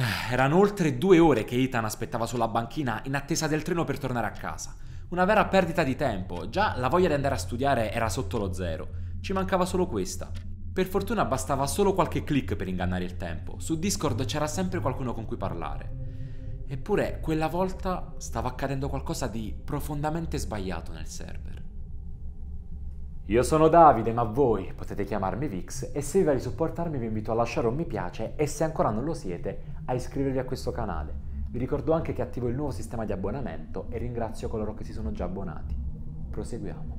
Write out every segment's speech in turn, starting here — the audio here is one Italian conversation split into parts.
Erano oltre 2 ore che Ethan aspettava sulla banchina in attesa del treno per tornare a casa. Una vera perdita di tempo, già la voglia di andare a studiare era sotto lo zero. Ci mancava solo questa. Per fortuna bastava solo qualche click per ingannare il tempo. Su Discord c'era sempre qualcuno con cui parlare. Eppure quella volta stava accadendo qualcosa di profondamente sbagliato nel server. Io sono Davide, ma voi potete chiamarmi Vix, e se vi va di supportarmi vi invito a lasciare un mi piace e se ancora non lo siete a iscrivervi a questo canale. Vi ricordo anche che attivo il nuovo sistema di abbonamento e ringrazio coloro che si sono già abbonati. Proseguiamo.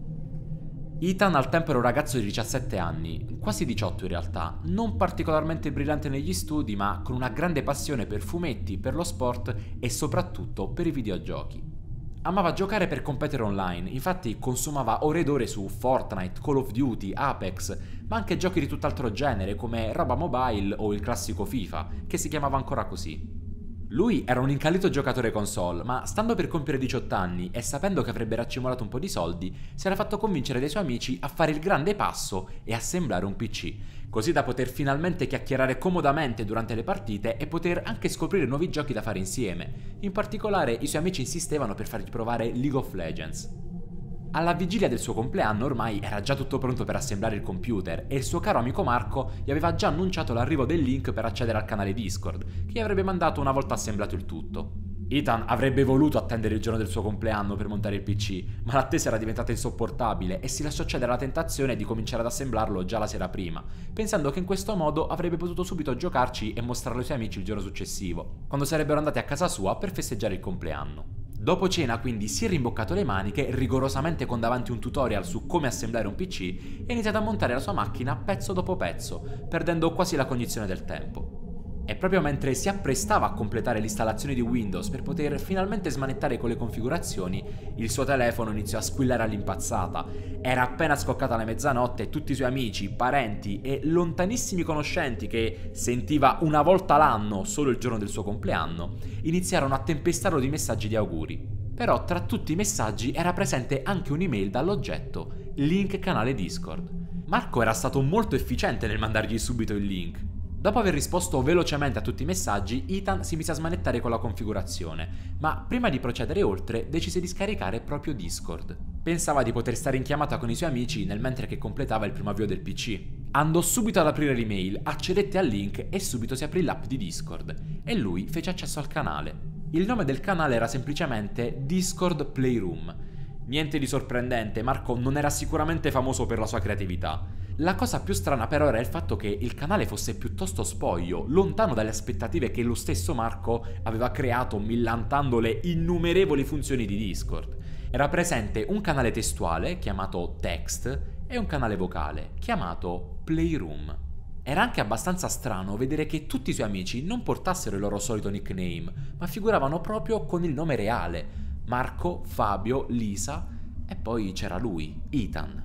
Ethan al tempo era un ragazzo di 17 anni, quasi 18 in realtà, non particolarmente brillante negli studi ma con una grande passione per fumetti, per lo sport e soprattutto per i videogiochi. Amava giocare per competere online, infatti consumava ore ed ore su Fortnite, Call of Duty, Apex, ma anche giochi di tutt'altro genere come roba mobile o il classico FIFA, che si chiamava ancora così. Lui era un incallito giocatore console, ma stando per compiere 18 anni e sapendo che avrebbe raccimolato un po' di soldi, si era fatto convincere dai suoi amici a fare il grande passo e assemblare un PC, così da poter finalmente chiacchierare comodamente durante le partite e poter anche scoprire nuovi giochi da fare insieme. In particolare i suoi amici insistevano per fargli provare League of Legends. Alla vigilia del suo compleanno ormai era già tutto pronto per assemblare il computer e il suo caro amico Marco gli aveva già annunciato l'arrivo del link per accedere al canale Discord, che gli avrebbe mandato una volta assemblato il tutto. Ethan avrebbe voluto attendere il giorno del suo compleanno per montare il PC, ma l'attesa era diventata insopportabile e si lasciò cedere alla tentazione di cominciare ad assemblarlo già la sera prima, pensando che in questo modo avrebbe potuto subito giocarci e mostrarlo ai suoi amici il giorno successivo, quando sarebbero andati a casa sua per festeggiare il compleanno. Dopo cena quindi si è rimboccato le maniche, rigorosamente con davanti un tutorial su come assemblare un PC e ha iniziato a montare la sua macchina pezzo dopo pezzo, perdendo quasi la cognizione del tempo. E proprio mentre si apprestava a completare l'installazione di Windows per poter finalmente smanettare con le configurazioni, il suo telefono iniziò a squillare all'impazzata. Era appena scoccata la mezzanotte e tutti i suoi amici, parenti e lontanissimi conoscenti che sentiva una volta l'anno solo il giorno del suo compleanno, iniziarono a tempestarlo di messaggi di auguri. Però tra tutti i messaggi era presente anche un'email dall'oggetto, link canale Discord. Marco era stato molto efficiente nel mandargli subito il link. Dopo aver risposto velocemente a tutti i messaggi, Ethan si mise a smanettare con la configurazione, ma prima di procedere oltre decise di scaricare proprio Discord. Pensava di poter stare in chiamata con i suoi amici nel mentre che completava il primo avvio del PC. Andò subito ad aprire l'email, accedette al link e subito si aprì l'app di Discord, e lui fece accesso al canale. Il nome del canale era semplicemente Discord Playroom. Niente di sorprendente, Marco non era sicuramente famoso per la sua creatività. La cosa più strana però era il fatto che il canale fosse piuttosto spoglio, lontano dalle aspettative che lo stesso Marco aveva creato millantando le innumerevoli funzioni di Discord. Era presente un canale testuale chiamato Text e un canale vocale chiamato Playroom. Era anche abbastanza strano vedere che tutti i suoi amici non portassero il loro solito nickname, ma figuravano proprio con il nome reale: Marco, Fabio, Lisa e poi c'era lui, Ethan.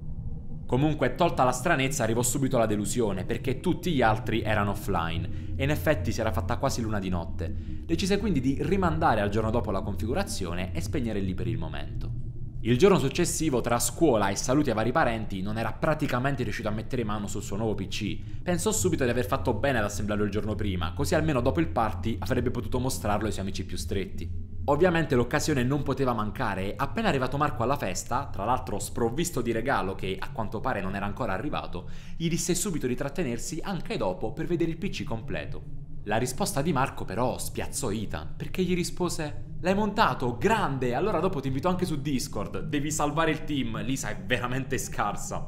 Comunque, tolta la stranezza, arrivò subito la delusione, perché tutti gli altri erano offline, e in effetti si era fatta quasi l'una di notte. Decise quindi di rimandare al giorno dopo la configurazione e spegnere lì per il momento. Il giorno successivo, tra scuola e saluti ai vari parenti, non era praticamente riuscito a mettere mano sul suo nuovo PC. Pensò subito di aver fatto bene ad assemblarlo il giorno prima, così almeno dopo il party avrebbe potuto mostrarlo ai suoi amici più stretti. Ovviamente l'occasione non poteva mancare e appena arrivato Marco alla festa, tra l'altro sprovvisto di regalo che a quanto pare non era ancora arrivato, gli disse subito di trattenersi anche dopo per vedere il PC completo. La risposta di Marco però spiazzò Ethan, perché gli rispose: "L'hai montato? Grande! Allora dopo ti invito anche su Discord, devi salvare il team, Lisa è veramente scarsa."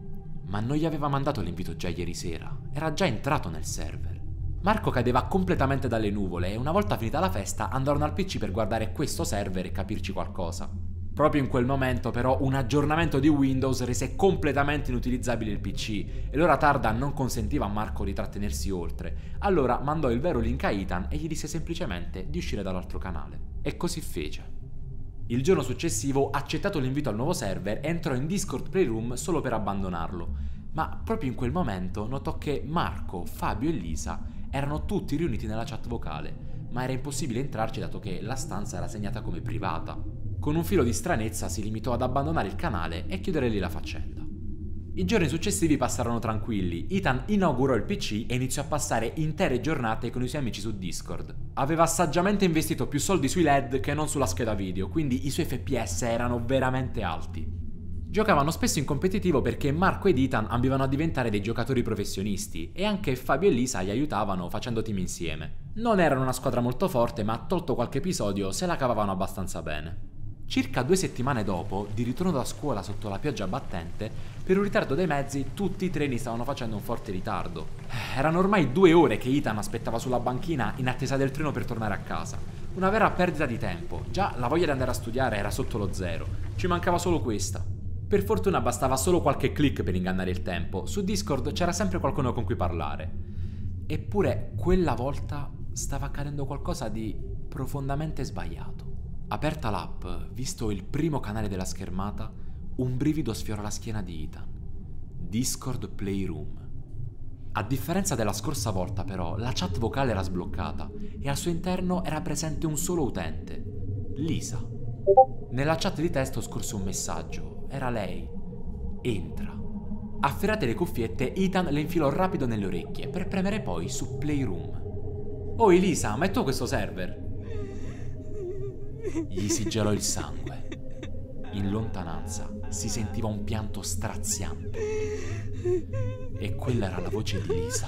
Ma non gli aveva mandato l'invito già ieri sera, era già entrato nel server. Marco cadeva completamente dalle nuvole e una volta finita la festa andarono al PC per guardare questo server e capirci qualcosa. Proprio in quel momento però un aggiornamento di Windows rese completamente inutilizzabile il PC e l'ora tarda non consentiva a Marco di trattenersi oltre. Allora mandò il vero link a Ethan e gli disse semplicemente di uscire dall'altro canale. E così fece. Il giorno successivo, accettato l'invito al nuovo server, entrò in Discord Playroom solo per abbandonarlo. Ma proprio in quel momento notò che Marco, Fabio e Lisa erano tutti riuniti nella chat vocale, ma era impossibile entrarci dato che la stanza era segnata come privata. Con un filo di stranezza si limitò ad abbandonare il canale e chiudere lì la faccenda. I giorni successivi passarono tranquilli. Ethan inaugurò il PC e iniziò a passare intere giornate con i suoi amici su Discord. Aveva saggiamente investito più soldi sui LED che non sulla scheda video, quindi i suoi FPS erano veramente alti. Giocavano spesso in competitivo perché Marco ed Ethan ambivano a diventare dei giocatori professionisti e anche Fabio e Lisa gli aiutavano facendo team insieme. Non erano una squadra molto forte, ma tolto qualche episodio se la cavavano abbastanza bene. Circa 2 settimane dopo, di ritorno da scuola sotto la pioggia battente, per un ritardo dei mezzi tutti i treni stavano facendo un forte ritardo. Erano ormai 2 ore che Ethan aspettava sulla banchina in attesa del treno per tornare a casa. Una vera perdita di tempo, già la voglia di andare a studiare era sotto lo zero, ci mancava solo questa. Per fortuna bastava solo qualche click per ingannare il tempo, su Discord c'era sempre qualcuno con cui parlare. Eppure quella volta stava accadendo qualcosa di profondamente sbagliato. Aperta l'app, visto il primo canale della schermata, un brivido sfiora la schiena di Ethan. Discord Playroom. A differenza della scorsa volta però, la chat vocale era sbloccata e al suo interno era presente un solo utente, Lisa. Nella chat di testo scorse un messaggio, era lei. Entra. Afferrate le cuffiette, Ethan le infilò rapido nelle orecchie per premere poi su Playroom. Oi Lisa, ma è tu questo server? Gli si gelò il sangue. In lontananza si sentiva un pianto straziante. E quella era la voce di Lisa.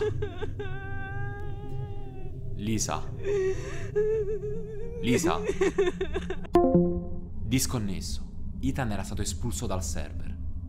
Lisa. Lisa. Disconnesso. Ethan era stato espulso dal server.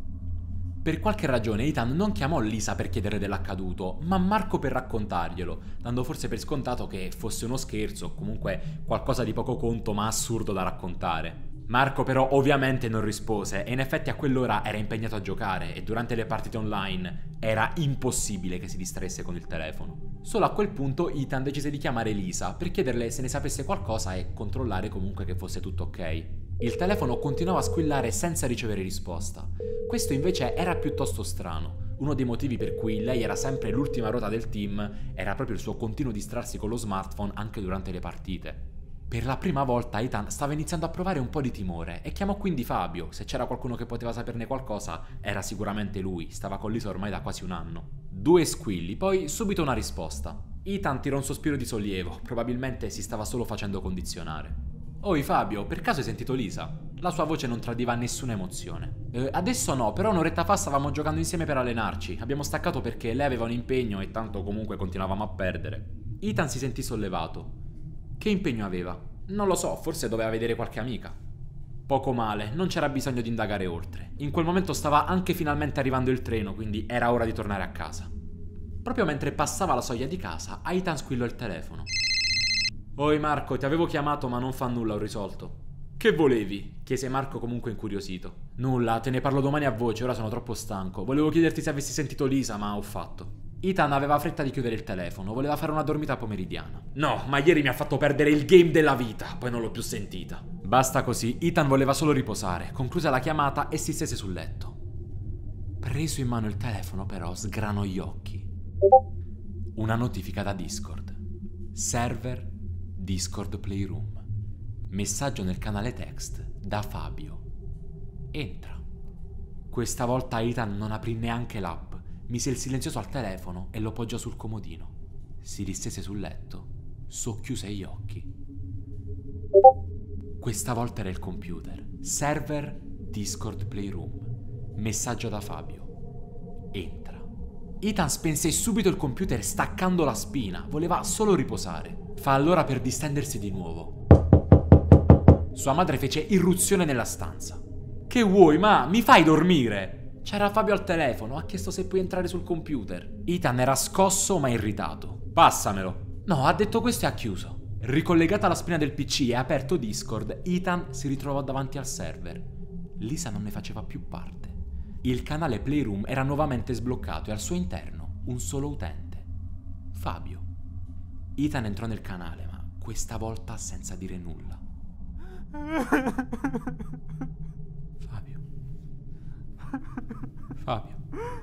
Per qualche ragione Ethan non chiamò Lisa per chiedere dell'accaduto, ma Marco per raccontarglielo, dando forse per scontato che fosse uno scherzo o comunque qualcosa di poco conto ma assurdo da raccontare. Marco però ovviamente non rispose e in effetti a quell'ora era impegnato a giocare e durante le partite online era impossibile che si distraesse con il telefono. Solo a quel punto Ethan decise di chiamare Lisa per chiederle se ne sapesse qualcosa e controllare comunque che fosse tutto ok. Il telefono continuava a squillare senza ricevere risposta. Questo invece era piuttosto strano. Uno dei motivi per cui lei era sempre l'ultima ruota del team era proprio il suo continuo distrarsi con lo smartphone anche durante le partite. Per la prima volta Ethan stava iniziando a provare un po' di timore e chiamò quindi Fabio. Se c'era qualcuno che poteva saperne qualcosa era sicuramente lui, stava con Lisa ormai da quasi un anno. 2 squilli, poi subito una risposta. Ethan tirò un sospiro di sollievo, probabilmente si stava solo facendo condizionare. Oi Fabio, per caso hai sentito Lisa? La sua voce non tradiva nessuna emozione. Adesso no, però un'oretta fa stavamo giocando insieme per allenarci. Abbiamo staccato perché lei aveva un impegno e tanto comunque continuavamo a perdere. Ethan si sentì sollevato. Che impegno aveva? Non lo so, forse doveva vedere qualche amica. Poco male, non c'era bisogno di indagare oltre. In quel momento stava anche finalmente arrivando il treno, quindi era ora di tornare a casa. Proprio mentre passava la soglia di casa, a Ethan squillò il telefono. Oi Marco, ti avevo chiamato ma non fa nulla, ho risolto. Che volevi? Chiese Marco comunque incuriosito. Nulla, te ne parlo domani a voce, ora sono troppo stanco. Volevo chiederti se avessi sentito Lisa, ma ho fatto. Ethan aveva fretta di chiudere il telefono, voleva fare una dormita pomeridiana. No, ma ieri mi ha fatto perdere il game della vita, poi non l'ho più sentita. Basta così, Ethan voleva solo riposare. Conclusa la chiamata e si stese sul letto. Preso in mano il telefono però sgranò gli occhi. Una notifica da Discord. Server Discord Playroom. Messaggio nel canale text da Fabio. Entra. Questa volta Ethan non aprì neanche l'app. Mise il silenzioso al telefono e lo poggiò sul comodino. Si distese sul letto, socchiuse gli occhi. Questa volta era il computer. Server Discord Playroom. Messaggio da Fabio. Entra. Ethan spense subito il computer staccando la spina. Voleva solo riposare. Fa allora per distendersi di nuovo. Sua madre fece irruzione nella stanza. Che vuoi, ma? Mi fai dormire? C'era Fabio al telefono, ha chiesto se puoi entrare sul computer. Ethan era scosso ma irritato. Passamelo. No, ha detto questo e ha chiuso. Ricollegata alla spina del PC e aperto Discord, Ethan si ritrovò davanti al server. Lisa non ne faceva più parte. Il canale Playroom era nuovamente sbloccato e al suo interno un solo utente. Fabio. Ethan entrò nel canale, ma questa volta senza dire nulla. Fabio.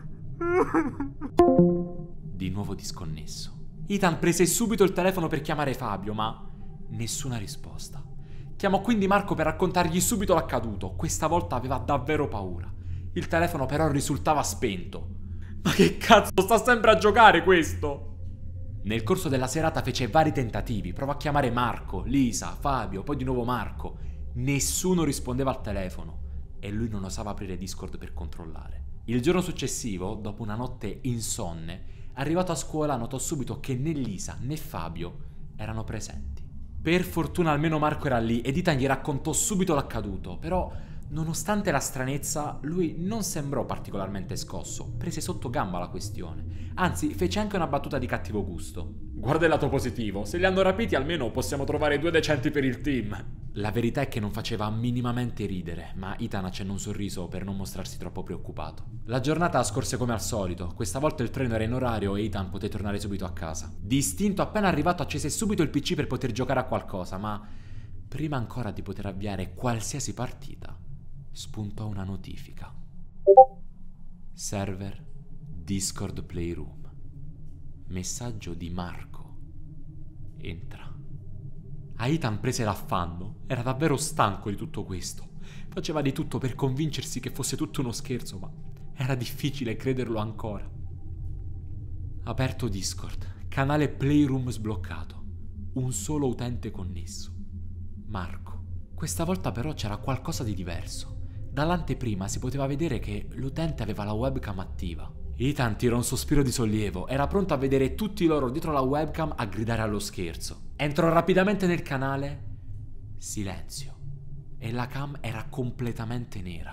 Di nuovo disconnesso. Ethan prese subito il telefono per chiamare Fabio, ma nessuna risposta. Chiamò quindi Marco per raccontargli subito l'accaduto. Questa volta aveva davvero paura. Il telefono però risultava spento. Ma che cazzo, sta sempre a giocare questo? Nel corso della serata fece vari tentativi, provò a chiamare Marco, Lisa, Fabio, poi di nuovo Marco. Nessuno rispondeva al telefono e lui non osava aprire Discord per controllare. Il giorno successivo, dopo una notte insonne, arrivato a scuola notò subito che né Lisa né Fabio erano presenti. Per fortuna almeno Marco era lì ed Ethan gli raccontò subito l'accaduto, però nonostante la stranezza lui non sembrò particolarmente scosso, prese sotto gamba la questione, anzi fece anche una battuta di cattivo gusto. Guarda il lato positivo, se li hanno rapiti almeno possiamo trovare 2 decenti per il team. La verità è che non faceva minimamente ridere, ma Ethan accennò un sorriso per non mostrarsi troppo preoccupato. La giornata scorse come al solito, questa volta il treno era in orario e Ethan poté tornare subito a casa. Distinto, appena arrivato accese subito il PC per poter giocare a qualcosa, ma prima ancora di poter avviare qualsiasi partita, spuntò una notifica. Server Discord Playroom. Messaggio di Marco. Entra. A Ethan prese l'affanno, era davvero stanco di tutto questo. Faceva di tutto per convincersi che fosse tutto uno scherzo, ma era difficile crederlo ancora. Aperto Discord, canale Playroom sbloccato, un solo utente connesso. Marco. Questa volta però c'era qualcosa di diverso. Dall'anteprima si poteva vedere che l'utente aveva la webcam attiva. Ethan tirò un sospiro di sollievo, era pronto a vedere tutti loro dietro la webcam a gridare allo scherzo. Entrò rapidamente nel canale. Silenzio. E la cam era completamente nera.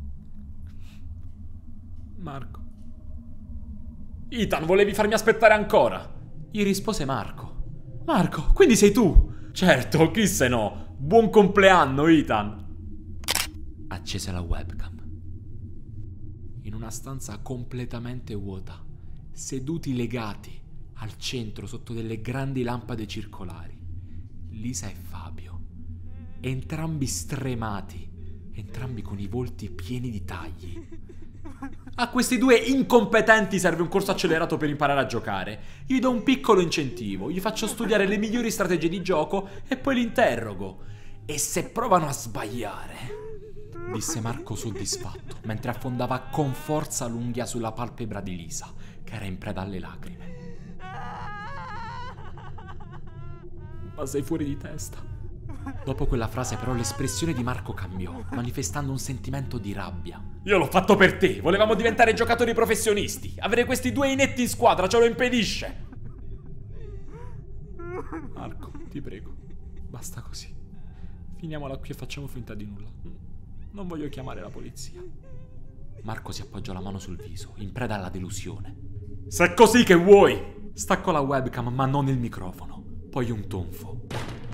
Marco. Ethan, volevi farmi aspettare ancora? Gli rispose Marco. Marco, quindi sei tu? Certo, chi se no? Buon compleanno, Ethan. Accese la webcam. In una stanza completamente vuota, seduti legati al centro sotto delle grandi lampade circolari, Lisa e Fabio, entrambi stremati, entrambi con i volti pieni di tagli. A questi 2 incompetenti serve un corso accelerato per imparare a giocare. Gli do un piccolo incentivo, gli faccio studiare le migliori strategie di gioco e poi li interrogo. E se provano a sbagliare, disse Marco soddisfatto, mentre affondava con forza l'unghia sulla palpebra di Lisa, che era in preda alle lacrime. Ma sei fuori di testa. Dopo quella frase però l'espressione di Marco cambiò, manifestando un sentimento di rabbia. Io l'ho fatto per te, volevamo diventare giocatori professionisti. Avere questi 2 inetti in squadra ce lo impedisce. Marco, ti prego, basta così. Finiamola qui e facciamo finta di nulla. Non voglio chiamare la polizia. Marco si appoggiò la mano sul viso, in preda alla delusione. Se è così che vuoi! Staccò la webcam, ma non il microfono. Poi un tonfo.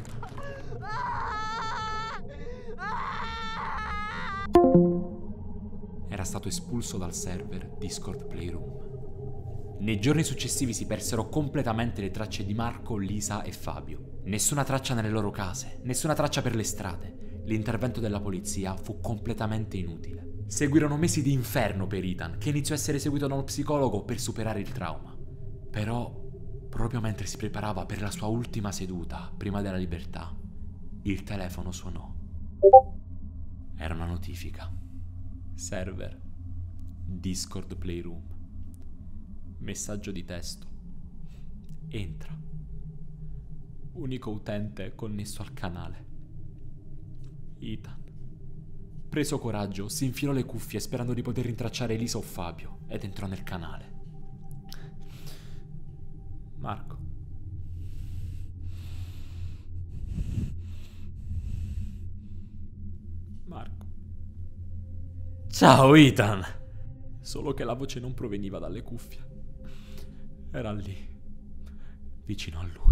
Era stato espulso dal server Discord Playroom. Nei giorni successivi si persero completamente le tracce di Marco, Lisa e Fabio. Nessuna traccia nelle loro case, nessuna traccia per le strade. L'intervento della polizia fu completamente inutile. Seguirono mesi di inferno per Ethan, che iniziò a essere seguito da uno psicologo per superare il trauma. Però, proprio mentre si preparava per la sua ultima seduta, prima della libertà, il telefono suonò. Era una notifica. Server Discord Playroom. Messaggio di testo. Entra. Unico utente connesso al canale. Ethan. Preso coraggio, si infilò le cuffie sperando di poter rintracciare Elisa o Fabio ed entrò nel canale. Marco. Marco. Ciao Ethan! Solo che la voce non proveniva dalle cuffie. Era lì, vicino a lui.